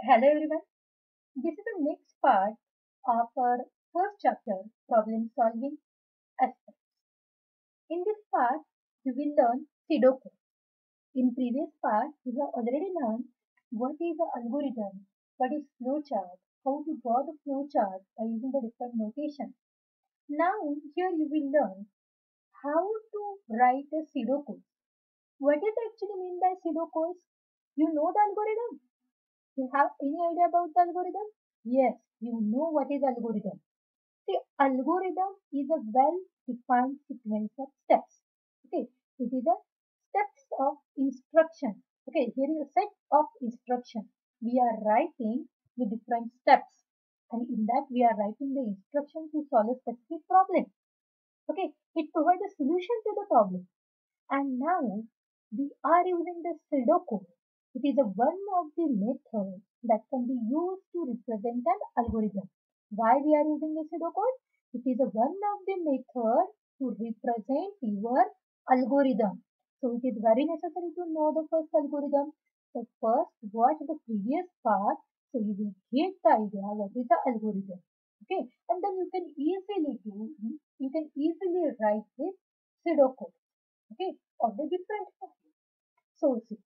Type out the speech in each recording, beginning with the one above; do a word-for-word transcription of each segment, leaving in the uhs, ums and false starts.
Hello everyone. This is the next part of our first chapter, problem solving aspects. In this part, we will learn Sudoku. In previous part, we have already learned what is the algorithm, what is flowchart, how to draw the flowchart by using the different notation. Now, here you will learn how to write a Sudoku. What is actually mean by Sudoku? You know the algorithm? You have any idea about the algorithm? Yes, you know what is algorithm. The algorithm is a well-defined sequence of steps. Okay, it is a steps of instruction. Okay, here is a set of instruction. We are writing the different steps, and in that we are writing the instruction to solve a specific problem. Okay, it provides a solution to the problem. And now we are using the pseudocode. It is a one of the methods that can be used to represent an algorithm. Why we are using the pseudocode? It is a one of the method to represent your algorithm. So it is very necessary to know the first algorithm. So first watch the previous part so you will get the idea what is the algorithm. Okay, and then you can easily do you can easily write this pseudocode. Okay, of the different sources.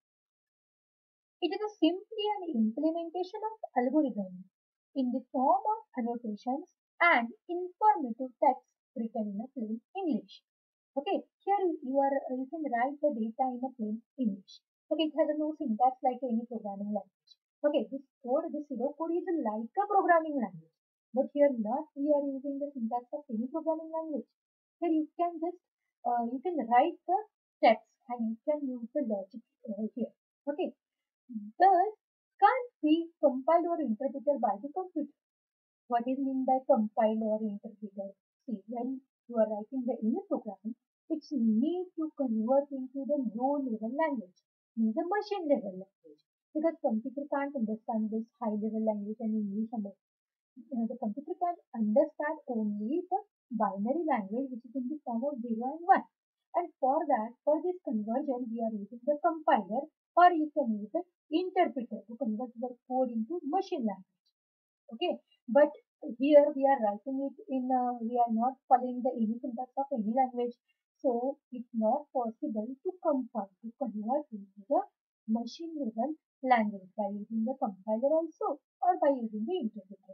It is a simply an implementation of algorithm in the form of annotations and informative text written in a plain English. Okay, here you are you can write the data in a plain English. Okay, it has no syntax like any programming language. Okay, this code, this pseudocode is like a programming language, but here not we are using the syntax of any programming language. Here you can just uh, you can write the text and you can use the logic uh, here. Okay, thus can't be compiled or interpreted by the computer. What is meant by compile or interpreter? See, when you are writing the any program, it's need to convert into the low level language, means the machine level language. Because computer can't understand this high level language and English and you know, the computer can understand only the binary language which is in the form of zero and one. And for that, for this conversion, we are using the compiler or you can use the interpreter to convert the code into machine language. Okay, but here we are writing it in uh, we are not following the any syntax of any language, so it's not possible to compile to convert into the machine level language by using the compiler also or by using the interpreter.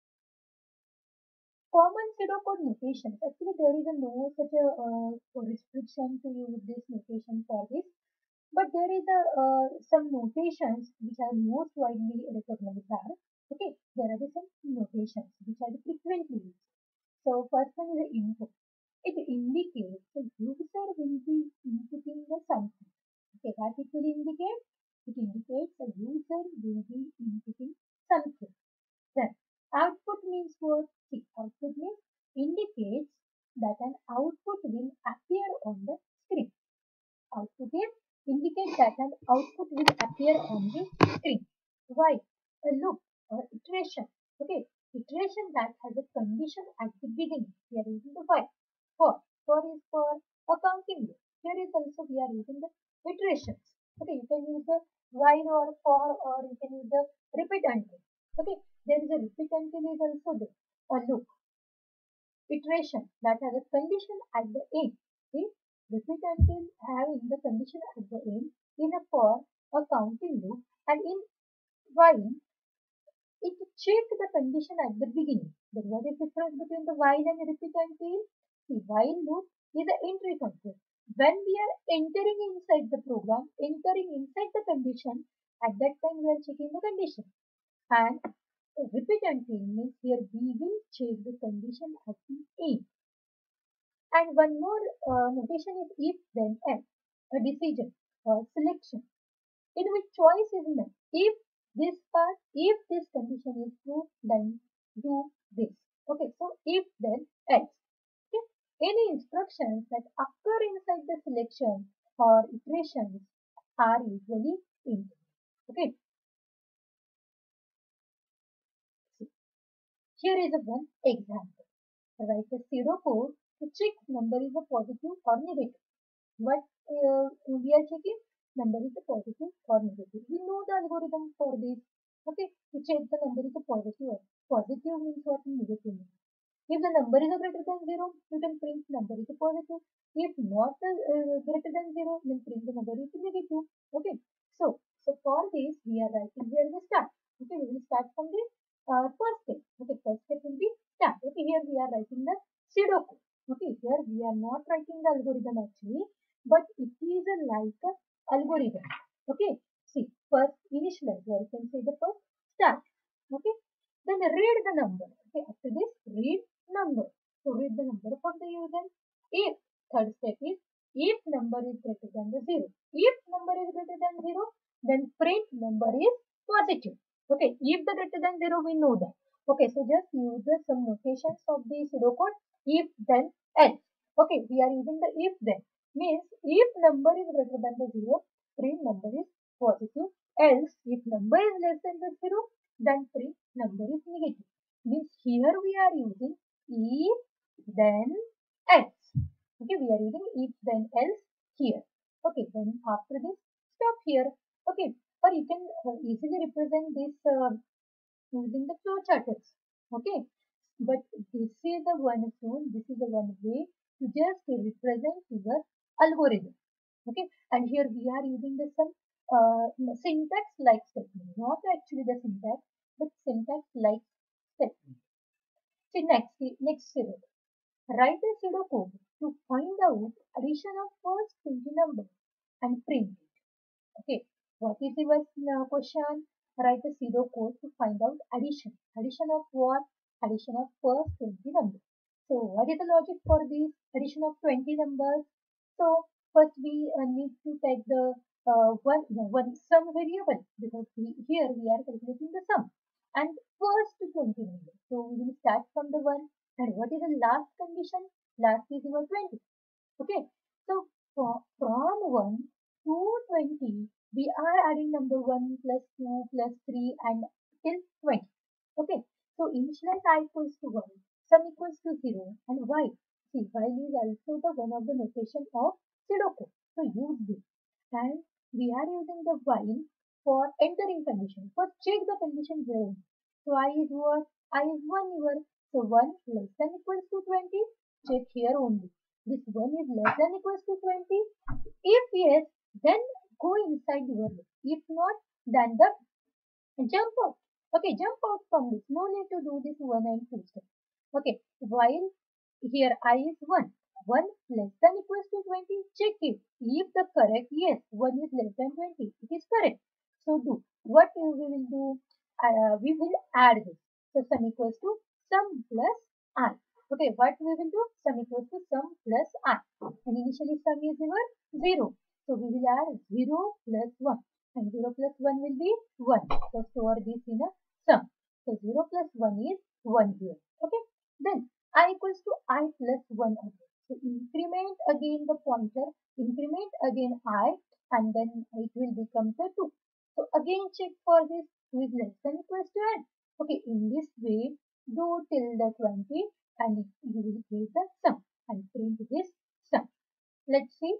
Common pseudocode notations. Actually, there is a no such a uh, restriction to use this notation for this, but there is a uh, some notations which are most widely recognized are okay. There are some notations which are frequently used. So first one is the input. It indicates the user will be inputting the something. Okay, what it will indicate? It indicates the user will be inputting something. Then output means what? See, output means indicates that an output will appear on the screen. Output is indicate that an output will appear on the screen. Why? A loop or iteration. Okay, iteration that has a condition at the beginning. We are using the while. For for is for a counting loop. Here is also we are using the iterations. Okay, you can use the while or for or you can use the repeat until. Okay, there is a repeat until is also there. A loop iteration that has a condition at the end. See, repeat until having the condition at the end in a for a counting loop and in while it checked the condition at the beginning. Then what is the difference between the while and repeat until? The while loop is an entry function. When we are entering inside the program, entering inside the condition, at that time we are checking the condition. And repeat until means here we will check the condition at the end. And one more uh, notation is if then else, a decision or selection in which choice is made. If this part, if this condition is true, then do this. Okay, so if then else. Okay, any instructions that occur inside the selection or iterations are usually in. Okay, see, here is a one example. Write a pseudocode to check number is a positive or negative. What uh, we are checking? Number is a positive or negative. We know the algorithm for this. Okay, to check the number is a positive or positive means what? Negative means. If the number is a greater than zero, you can print number is a positive. If not uh, greater than zero, then print the number is a negative. Okay, so so for this we are writing here the start. Okay, we will start from the uh, first step. Okay, first step will be start. Okay, here we are writing the pseudo code. Okay, here we are not writing the algorithm actually, but it is a like a algorithm. Okay, see first initialize, or you can say the first start. Okay, then read the number. Okay, after this read number. So read the number from the user. If third step is if number is greater than the zero. If number is greater than zero, then print number is positive. Okay, if the greater than zero, we know that. Okay, so just use the some notations of the pseudocode if then else. Okay, we are using the if then. Means if number is greater than the zero, print number is positive. Else if number is less than the zero, then print number is negative. Means here we are using if then else. Okay, we are using if then else here. Okay, then after this stop here. Okay, or you can uh, easily represent this uh, using the flow charts. Okay, but this is the one tool, this is the one way to just represent your algorithm. Okay, and here we are using the some uh, syntax like statement, not actually the syntax, but syntax like statement. See next, next pseudo. Write a pseudo code to find out addition of first twenty numbers and print it. Okay, what is your uh, question? Write a pseudo code to find out addition. Addition of what? Addition of first twenty numbers. So what is the logic for this addition of twenty numbers? So first we uh, need to take the uh, one no, one sum variable, because we, here we are calculating the sum and first twenty numbers. So we will start from the one, and what is the last condition? Last is your twenty. Okay, so for, from one to twenty, we are adding number one plus two plus three and till twenty. Okay, so initialize I equals to one, sum equals to zero, and while. See, while is also the one of the notation of pseudocode. So use this. And we are using the while for entering condition. First check the condition here. So I is what? I is one here. So one less than equals to twenty. Check here only. This one is less than equals to twenty. If yes, then go inside your loop. If not, then the jump out. Okay, jump out from this. No need to do this one and two step. Okay, while here I is one. one less than equals to twenty. Check it. If the correct, yes, one is less than twenty. It is correct. So do. What we will do? Uh, we will add this. So sum equals to sum plus I. Okay, what we will do? Sum equals to sum plus I. And initially sum is your zero. So we will add zero plus one. And zero plus one will be one. So store this in a sum. So zero plus one is one here. Okay. Then I equals to I plus one again. So increment again the pointer, increment again I, and then it will become the two. So again check for this, two is less than equals to n. Okay, in this way, do till the twenty and you will get the sum and print this sum. Let's see.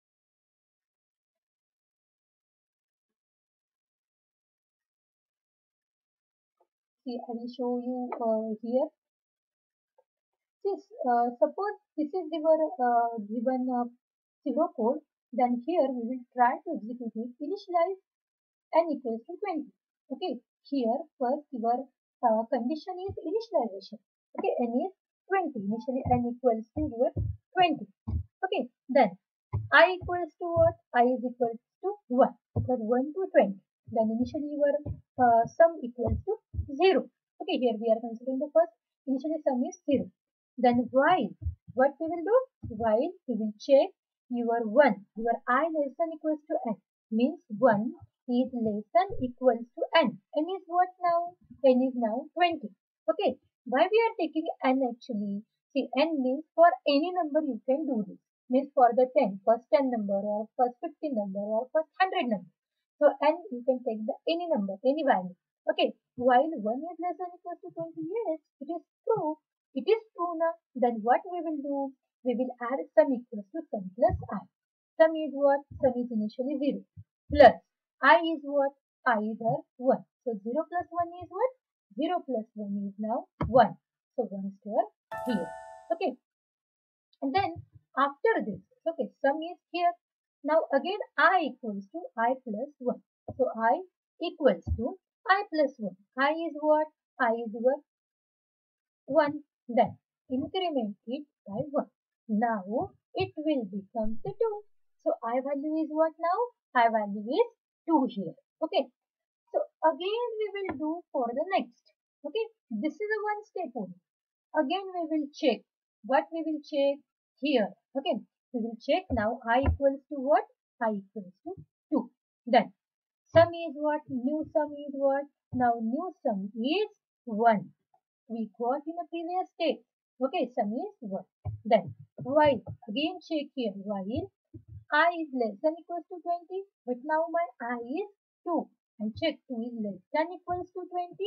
See, I will show you uh, here. Yes, uh, suppose this is your uh, given uh, pseudo code, then here we will try to execute it. Initialize n equals to twenty. Okay, here first your uh, condition is initialization. Okay, n is twenty. Initially n equals to your twenty. Okay, then I equals to what? I is equals to one. Because one to twenty. Then initially your uh, sum equals to zero. Okay, here we are considering the first. Initially sum is zero. Then while, what we will do? While we will check your one, your I less than equals to n, means one is less than equals to n. N is what now? N is now twenty. Okay, why we are taking n actually? See, n means for any number you can do this. Means for the ten, first ten number or first fifty number or first one hundred number. So n you can take the any number, any value. Okay, while one is less than equals to twenty, yes, it is true. It is true now. Then what we will do? We will add sum equals to sum plus I. Sum is what? Sum is initially zero. Plus I is what? I is our one. So zero plus plus one is now one. So one store here. Okay. And then after this, okay, sum is here. Now again I equals to I plus one. So I equals to I plus one. I is what? I is your one. Then increment it by one. Now it will become the two. So I value is what now? I value is two here. Okay. So again we will do for the next. Okay. This is a one step only. Again we will check. What we will check here? Okay. We will check now I equals to what? I equals to two. Then sum is what? New sum is what? Now new sum is one. We got in a previous step. Okay, sum is one. Then while again check here while I is less than equals to twenty, but now my I is two. And check two is less than equals to twenty.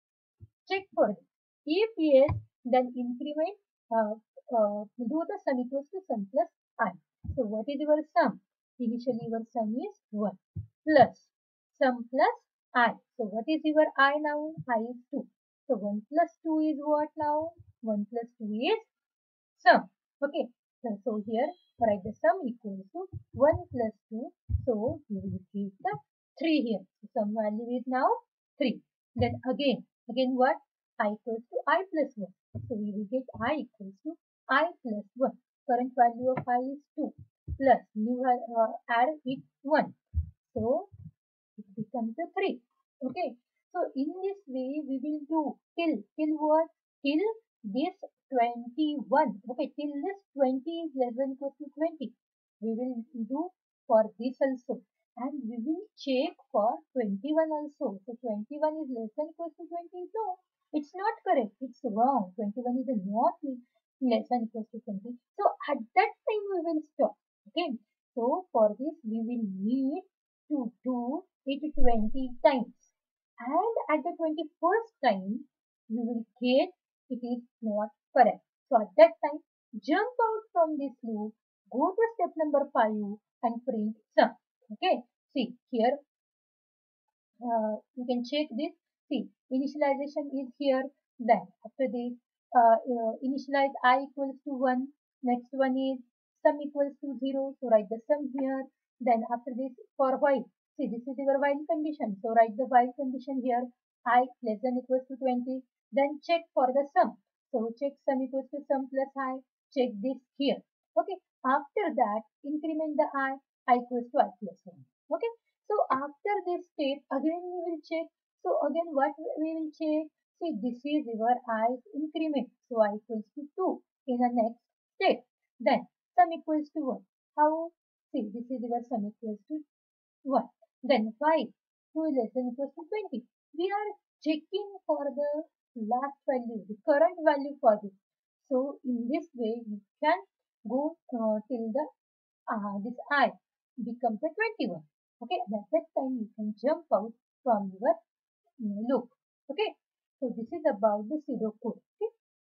Check for this. If yes, then increment uh, uh, do the sum equals to sum plus I. So what is your sum? Initially your sum is one plus sum plus I. So what is your I now? I is two. So one plus two is what now? one plus two is sum. Okay. So, so here write the sum equals to one plus two. So you will get the three here. So sum value is now three. Then again, again what? I equals to I plus one. So we will get I equals to I plus one. Current value of I is two plus new uh, add it one. So it becomes a three. Okay. So in this way we will do till till what? Till this twenty-one. Okay, till this twenty is less than equal to twenty. We will do for this also. And we will check for twenty-one also. So twenty-one is less than equal to twenty. No, it's not correct. It's wrong. twenty-one is not less than equal to twenty. So at that time we will stop. Okay. So for this we will need to do it twenty times. And at the twenty-first time you will get it is not correct. So at that time jump out from this loop, go to step number five and print sum. Okay. See here uh, you can check this. See, initialization is here. Then after this, uh, uh, initialize I equals to one. Next one is sum equals to zero. So write the sum here. Then after this, for while. See, this is your while condition. So write the while condition here. I less than equals to twenty. Then check for the sum. So check sum equals to sum plus I. Check this here. Okay. After that, increment the I. I equals to I plus one. Okay. So after this step, again we will check. So again what we will check? See, this is your i's increment. So I equals to two in the next step. Then sum equals to one. How? See, this is your sum equals to one. Then five. two is less than equals to twenty. We are checking for the last value, the current value for this. So in this way, we can go uh, till the uh, this I becomes a twenty-one. Okay, and at that time you can jump out from your you know, loop. Okay, so this is about the pseudocode. Okay,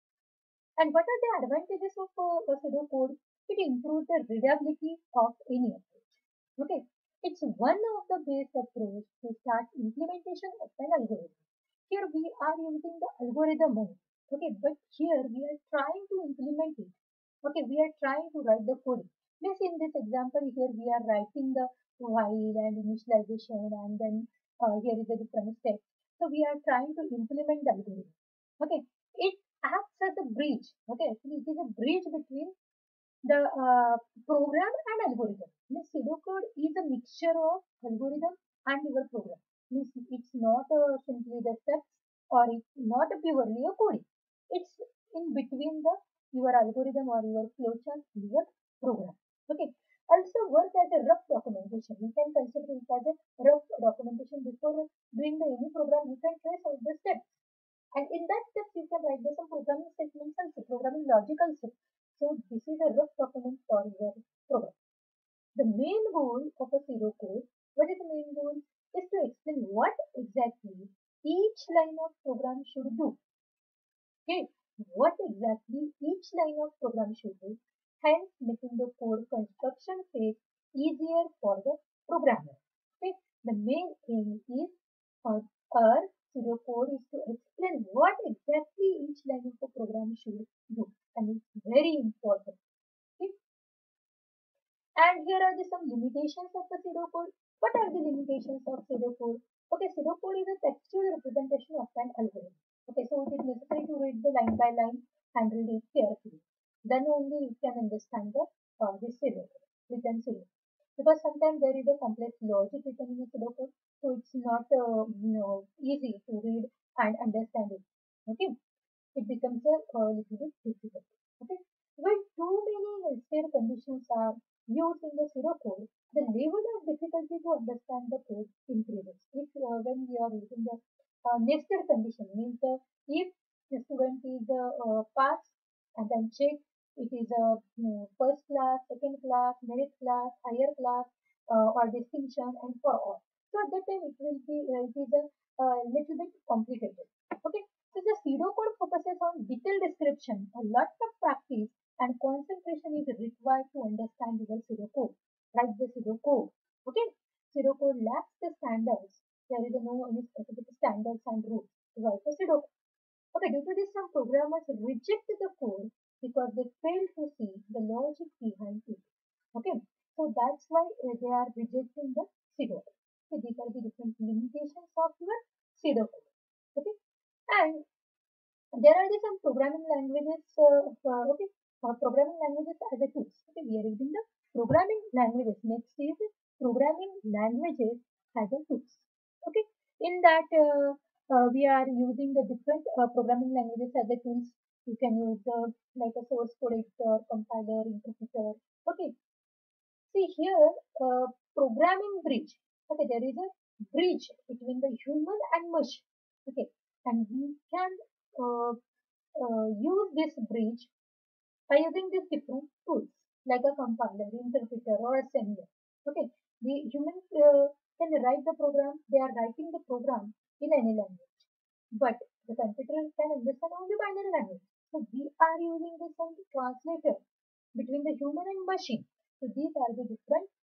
and what are the advantages of uh, a pseudocode? It improves the readability of any approach. Okay, it's one of the best approach to start implementation of an algorithm. Here we are using the algorithm mode. Okay, but here we are trying to implement it. Okay, we are trying to write the code. Means in this example here we are writing the while and initialization and then uh, here is a different step. So we are trying to implement the algorithm. Okay, it acts as a bridge. Okay, actually it is a bridge between the uh, program and algorithm. Means pseudocode is a mixture of algorithm and your program. Means it's not uh, simply the steps or it's not purely a coding. It's in between the your algorithm or your flowchart and your program. Okay. Also work as a rough documentation. You can consider it as a rough documentation before doing the any program. You can trace out the steps. And in that steps you can write the some programming statements also, programming logic also. So this is a rough document for your program. The main goal of a pseudocode, what is the main goal? Is to explain what exactly each line of program should do. Okay, what exactly each line of program should do, hence making the code construction phase easier for the programmer. Okay, the main aim is for our pseudocode is to explain what exactly each line of a program should do, and it's very important. Okay? And here are the some limitations of the pseudocode. What are the limitations of pseudocode? Okay, pseudocode is a textual representation of an algorithm. Okay, so it is necessary to read the line by line and read it carefully. Then only you can understand the uh, this pseudocode, written pseudocode. Because sometimes there is a complex logic written in a pseudocode, so it's not uh, you know easy to read and understand it. Okay, it becomes a uh, little bit difficult. Okay, when too many nested conditions are used in the pseudocode, the level of difficulty to understand the code increases. If uh, when we are using the uh, nested condition, means the if the student is uh, uh, pass and then check, it is a you know, first class, second class, merit class, higher class, uh, or distinction, and for all. So at that time it will be uh, it is a uh, little bit complicated. Okay, so the pseudocode focuses on detailed description. A lot of practice and concentration is required to understand the pseudocode. Write the pseudocode. Okay, pseudocode lacks the standards. There is no any specific standards and rules to write the pseudocode. Okay, due to this, some programmers reject the code because they fail to see the logic behind it. Okay, so that's why uh, they are rejecting the pseudocode. So these are the different limitations of your pseudocode. Okay, and there are the some programming languages. Uh, uh, okay, uh, programming languages as a tools. Okay, we are using the programming languages. Next is programming languages as a tools. Okay, in that uh, uh, we are using the different uh, programming languages as a tools. You can use uh, like a source code editor, compiler, interpreter. Okay, see here, uh, programming bridge. Okay, there is a bridge between the human and machine. Okay, and we can uh, uh, use this bridge by using these different tools like a compiler, interpreter, or assembler. Okay, the humans uh, can write the program. They are writing the program in any language, but the computer can understand only binary language. So we are using this some translator between the human and machine. So these are the different